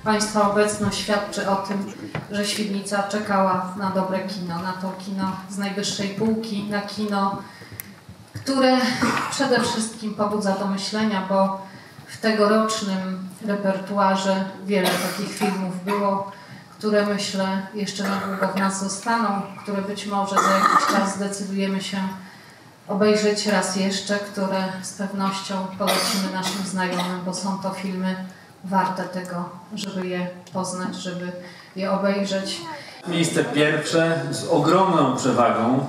Państwa obecność świadczy o tym, że Świdnica czekała na dobre kino, na to kino z najwyższej półki, na kino, które przede wszystkim pobudza do myślenia, bo w tegorocznym repertuarze wiele takich filmów było, które myślę jeszcze na długo w nas zostaną, które być może za jakiś czas zdecydujemy się obejrzeć raz jeszcze, które z pewnością polecimy naszym znajomym, bo są to filmy warte tego, żeby je poznać, żeby je obejrzeć. Miejsce pierwsze z ogromną przewagą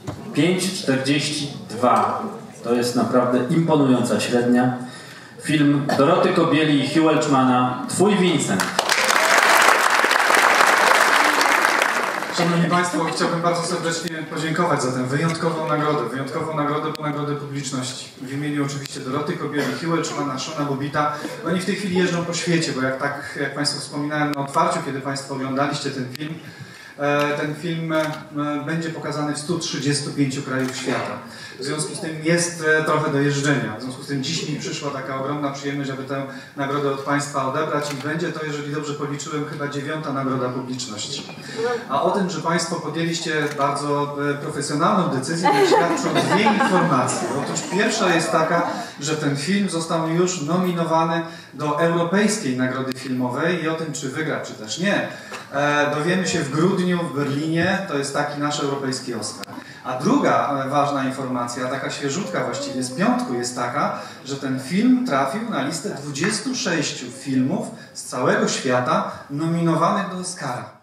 5,42. To jest naprawdę imponująca średnia. Film Doroty Kobieli i Hugh Welchmana „Twój Vincent”. Szanowni Państwo, chciałbym bardzo serdecznie podziękować za tę wyjątkową nagrodę publiczności. W imieniu oczywiście Doroty Kobieli, Hugh Welchmana, Shona Bobbitta. Oni w tej chwili jeżdżą po świecie, bo jak Państwu wspominałem na otwarciu, kiedy Państwo oglądaliście ten film będzie pokazany w 135 krajów świata. W związku z tym jest trochę do jeżdżenia. W związku z tym dziś mi przyszła taka ogromna przyjemność, aby tę nagrodę od Państwa odebrać i będzie to, jeżeli dobrze policzyłem, chyba 9. nagroda publiczności. A o tym, że Państwo podjęliście bardzo profesjonalną decyzję, świadczą dwie informacje. Otóż pierwsza jest taka, że ten film został już nominowany do Europejskiej Nagrody Filmowej i o tym, czy wygra, czy też nie, dowiemy się w grudniu w Berlinie. To jest taki nasz europejski Oscar. A druga ważna informacja, taka świeżutka właściwie z piątku, jest taka, że ten film trafił na listę 26 filmów z całego świata nominowanych do Oscara.